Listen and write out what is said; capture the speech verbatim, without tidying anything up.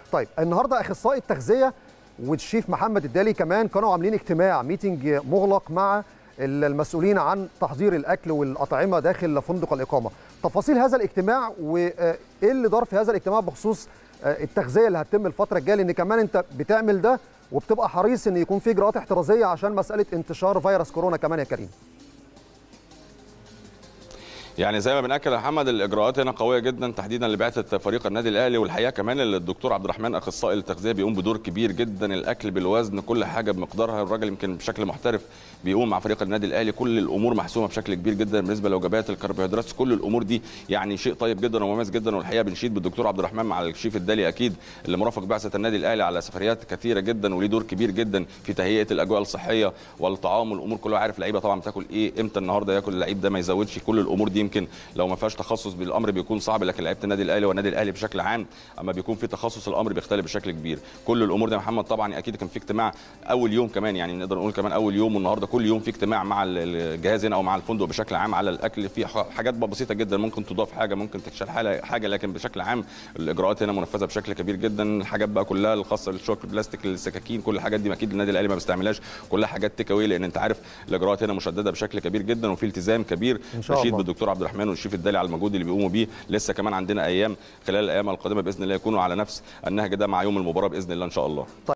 طيب النهارده اخصائي التغذيه والشيف محمد الدالي كمان كانوا عاملين اجتماع ميتنج مغلق مع المسؤولين عن تحضير الاكل والاطعمه داخل فندق الاقامه. تفاصيل هذا الاجتماع وايه اللي دار في هذا الاجتماع بخصوص التغذيه اللي هتتم الفتره الجايه، لان كمان انت بتعمل ده وبتبقى حريص ان يكون في اجراءات احترازيه عشان مساله انتشار فيروس كورونا كمان يا كريم. يعني زي ما بنأكد يا محمد الاجراءات هنا قويه جدا تحديدا لبعثه فريق النادي الاهلي، والحقيقه كمان الدكتور عبد الرحمن اخصائي التغذيه بيقوم بدور كبير جدا، الاكل بالوزن كل حاجه بمقدارها، الراجل يمكن بشكل محترف بيقوم مع فريق النادي الاهلي، كل الامور محسومه بشكل كبير جدا بالنسبه لوجبات الكربوهيدرات، كل الامور دي يعني شيء طيب جدا ومميز جدا. والحقيقه بنشيد بالدكتور عبد الرحمن مع الشيف الدالي اكيد اللي مرافق بعثه النادي الاهلي على سفريات كثيره جدا وليه دور كبير جدا في تهيئه الاجواء الصحيه والطعام والامور كلها، عارف اللعيبه طبعا بتاكل ايه امتى النهارده ياكل اللعيب ده ما يزودش، كل الامور دي يمكن لو ما فيهاش تخصص بالامر بيكون صعب، لكن لعيبه النادي الاهلي والنادي الاهلي بشكل عام اما بيكون في تخصص الامر بيختلف بشكل كبير. كل الامور دي يا محمد طبعا اكيد كان في اجتماع اول يوم كمان، يعني نقدر نقول كمان اول يوم، والنهارده كل يوم في اجتماع مع الجهاز هنا او مع الفندق بشكل عام على الاكل، في حاجات بسيطه جدا ممكن تضاف حاجه ممكن تكشل حاجه، لكن بشكل عام الاجراءات هنا منفذه بشكل كبير جدا. الحاجات بقى كلها الخاصه بالشوك البلاستيك السكاكين كل الحاجات دي اكيد النادي الاهلي ما بيستعملهاش، كلها حاجات تيك اواي، لان انت عارف الاجراءات هنا مشدده بشكل كبير جدا وفي التزام كبير. نشيد بالدكتور عبد الرحمن والشيف الدالي على المجهود اللي بيقوموا بيه. لسه كمان عندنا ايام خلال الايام القادمه باذن الله يكونوا على نفس النهج ده مع يوم المباراه باذن الله ان شاء الله.